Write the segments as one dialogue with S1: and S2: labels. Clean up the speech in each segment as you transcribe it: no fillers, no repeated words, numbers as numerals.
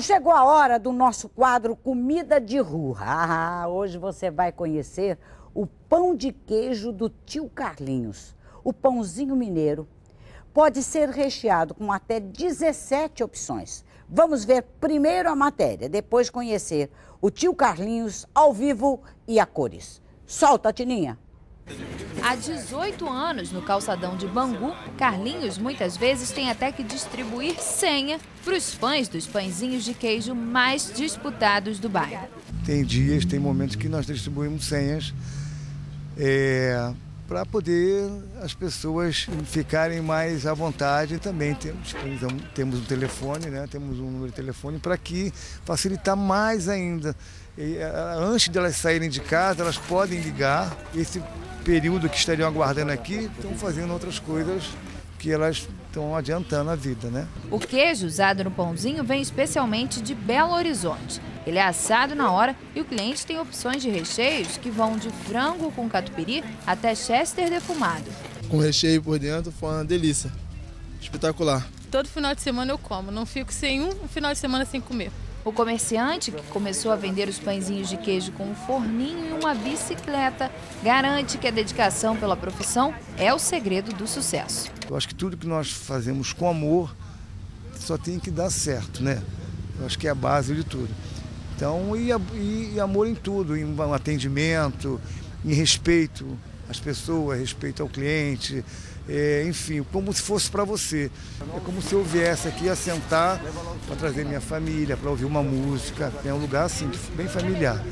S1: Chegou a hora do nosso quadro Comida de Rua. Hoje você vai conhecer o pão de queijo do tio Carlinhos. O pãozinho mineiro pode ser recheado com até 17 opções. Vamos ver primeiro a matéria, depois conhecer o tio Carlinhos ao vivo e a cores. Solta, Tininha!
S2: Há 18 anos, no calçadão de Bangu, Carlinhos muitas vezes tem até que distribuir senha para os fãs dos pãezinhos de queijo mais disputados do bairro.
S3: Tem dias, tem momentos que nós distribuímos senhas para poder as pessoas ficarem mais à vontade. Também temos um telefone, né? Temos um número de telefone para que facilitar mais ainda. Antes de elas saírem de casa, elas podem ligar. Esse período que estariam aguardando aqui, estão fazendo outras coisas que elas estão adiantando a vida, né?
S2: O queijo usado no pãozinho vem especialmente de Belo Horizonte. Ele é assado na hora e o cliente tem opções de recheios que vão de frango com catupiry até chester defumado.
S4: Com recheio por dentro foi uma delícia, espetacular.
S5: Todo final de semana eu como, não fico sem um final de semana sem comer.
S2: O comerciante, que começou a vender os pãezinhos de queijo com um forninho e uma bicicleta, garante que a dedicação pela profissão é o segredo do sucesso.
S3: Eu acho que tudo que nós fazemos com amor só tem que dar certo, né? Eu acho que é a base de tudo. Então, e amor em tudo, em atendimento, em respeito às pessoas, respeito ao cliente, enfim, como se fosse para você. É como se eu viesse aqui a sentar para trazer minha família, para ouvir uma música. É um lugar assim, bem familiar.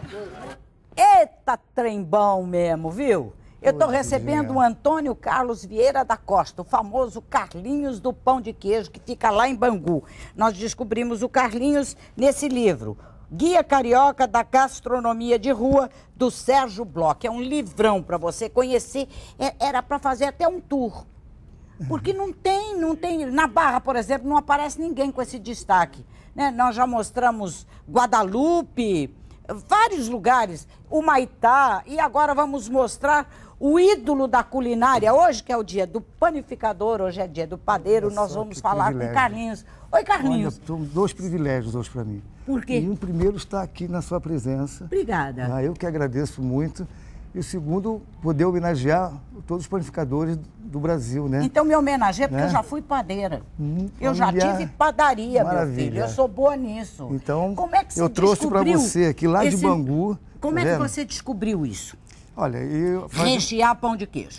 S1: Eita, trem bom mesmo, viu? Eu estou recebendo o Antônio Carlos Vieira da Costa, o famoso Carlinhos do Pão de Queijo, que fica lá em Bangu. Nós descobrimos o Carlinhos nesse livro, Guia Carioca da Gastronomia de Rua, do Sérgio Bloch. É um livrão para você conhecer. Era para fazer até um tour. Porque não tem. Na Barra, por exemplo, não aparece ninguém com esse destaque, né? Nós já mostramos Guadalupe, vários lugares, o Maitá, e agora vamos mostrar o ídolo da culinária. Hoje, que é o dia do panificador, hoje é dia do padeiro, nós vamos falar com Carlinhos. Oi, Carlinhos.
S3: Olha, são dois privilégios hoje para mim.
S1: Por quê?
S3: E o primeiro está aqui na sua presença.
S1: Obrigada.
S3: Eu que agradeço muito. E o segundo, poder homenagear todos os panificadores do Brasil, né?
S1: Então me homenageia, porque eu já fui padeira. Eu já tive padaria, meu filho. Eu sou boa nisso.
S3: Então,
S1: como é que você
S3: eu trouxe para você aqui lá de Bangu.
S1: Como é que você descobriu isso?
S3: Olha,
S1: rechear pão de queijo.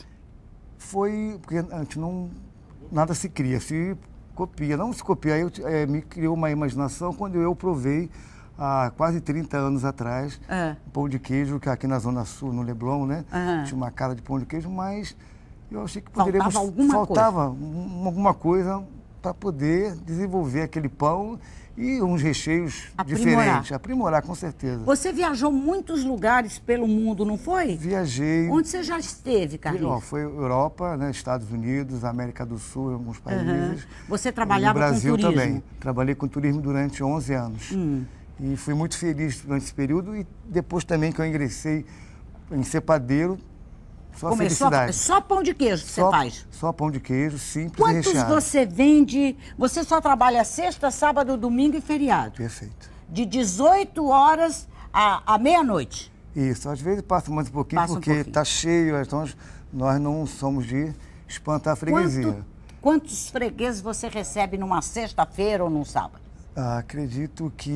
S3: Foi porque antes nada se cria, se copia. Não se copia. Aí me criou uma imaginação quando eu provei, há quase 30 anos atrás, pão de queijo, que aqui na Zona Sul, no Leblon, né? Tinha uma cara de pão de queijo, mas eu achei que poderíamos... Faltava alguma coisa para poder desenvolver aquele pão e uns recheios diferentes. Aprimorar, com certeza.
S1: Você viajou muitos lugares pelo mundo, não foi?
S3: Viajei.
S1: Onde você já esteve, Carlinhos?
S3: Foi Europa, né, Estados Unidos, América do Sul, em alguns países.
S1: Você trabalhava com turismo?
S3: No Brasil também. Trabalhei com turismo durante 11 anos. E fui muito feliz durante esse período e depois também que eu ingressei em ser padeiro, só felicidade.
S1: Só pão de queijo que você faz?
S3: Só pão de queijo, simples e recheado.
S1: Quantos você vende? Você só trabalha sexta, sábado, domingo e feriado?
S3: Perfeito. De
S1: 18 horas à meia-noite?
S3: Isso, às vezes passa mais um pouquinho porque está cheio, então nós não somos de espantar a freguesia.
S1: Quantos fregueses você recebe numa sexta-feira ou num sábado?
S3: Acredito que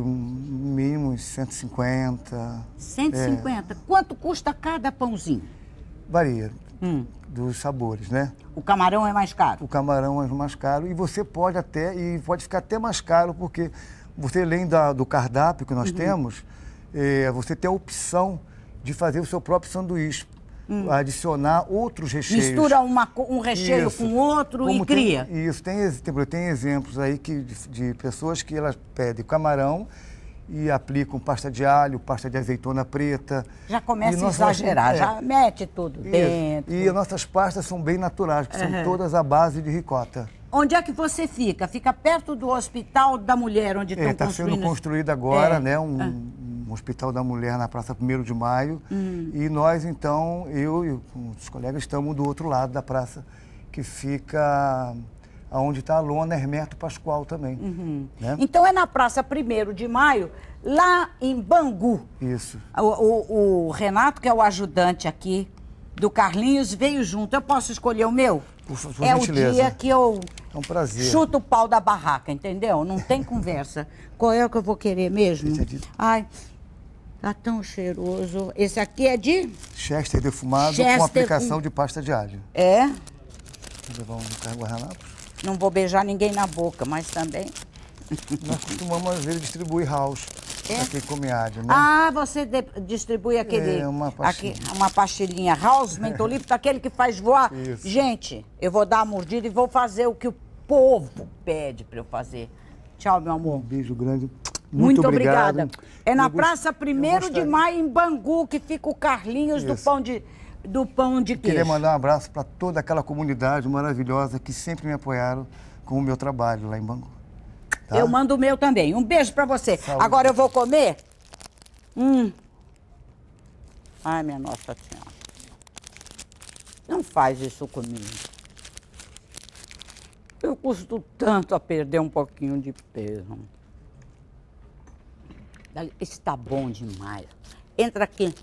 S3: mínimo uns 150.
S1: 150? Quanto custa cada pãozinho?
S3: Varia dos sabores, né?
S1: O camarão é mais caro?
S3: O camarão é mais caro e você pode ficar até mais caro porque você, além do cardápio que nós temos, você tem a opção de fazer o seu próprio sanduíche. Adicionar outros recheios.
S1: Mistura um recheio com outro e cria.
S3: Tem exemplos aí de pessoas que elas pedem camarão e aplicam pasta de alho, pasta de azeitona preta.
S1: Já começa a exagerar, já mete tudo dentro.
S3: E as nossas pastas são bem naturais, que são todas à base de ricota.
S1: Onde é que você fica? Fica perto do Hospital da Mulher, onde estão construindo...
S3: Está sendo construído agora, né, um Hospital da Mulher na Praça 1º de Maio. E nós, então, eu e os colegas estamos do outro lado da praça, que fica onde está a lona Hermeto Pascoal também. Né?
S1: Então é na Praça 1º de Maio, lá em Bangu.
S3: Isso.
S1: O Renato, que é o ajudante aqui do Carlinhos, veio junto. Eu posso escolher o meu?
S3: Por
S1: é
S3: gentileza.
S1: O dia que eu
S3: é um prazer.
S1: chuto o pau da barraca, entendeu? Não tem conversa. Qual é o que eu vou querer mesmo?
S3: Esse é de...
S1: Ai, tá tão cheiroso. Esse aqui é de?
S3: Chester defumado com aplicação de pasta de alho.
S1: É?
S3: Vou levar um guardanapos.
S1: Não vou beijar ninguém na boca, mas também...
S3: Nós costumamos, às vezes, distribuir house para quem come alho, né?
S1: Ah, você distribui aquele...
S3: uma pastilha.
S1: Uma pastilhinha. House mentolífico, aquele que faz voar.
S3: Isso.
S1: Gente, eu vou dar a mordida e vou fazer o que o povo pede para eu fazer. Tchau, meu amor.
S3: Um beijo grande.
S1: Muito
S3: obrigado.
S1: obrigada. É na Praça 1º de Maio, em Bangu, que fica o Carlinhos do pão de queijo.
S3: Queria mandar um abraço para toda aquela comunidade maravilhosa que sempre me apoiaram com o meu trabalho lá em Bangu. Tá?
S1: Eu mando o meu também. Um beijo pra você.
S3: Saúde.
S1: Agora eu vou comer. Ai, minha Nossa Senhora. Não faz isso comigo. Eu custo tanto a perder um pouquinho de peso. Isso tá bom demais. Entra aqui.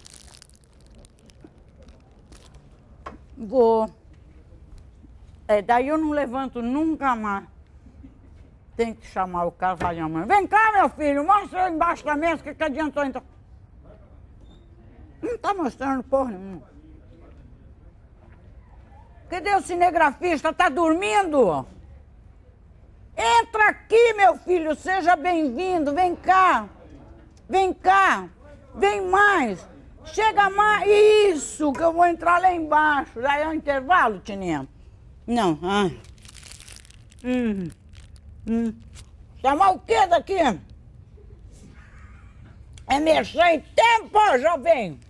S1: Vou. Daí eu não levanto nunca mais. Tem que chamar o casalhão. Vem cá, meu filho, mostra aí embaixo da mesa que adiantou então. Não tá mostrando porra nenhuma. Cadê o cinegrafista? Tá dormindo? Entra aqui, meu filho, seja bem-vindo. Vem cá. Vem cá. Vem mais. Chega mais. Isso, que eu vou entrar lá embaixo. Já é o intervalo, Tininha? Não. Ai. Chamar o quê daqui? É mexer em tempo, jovem?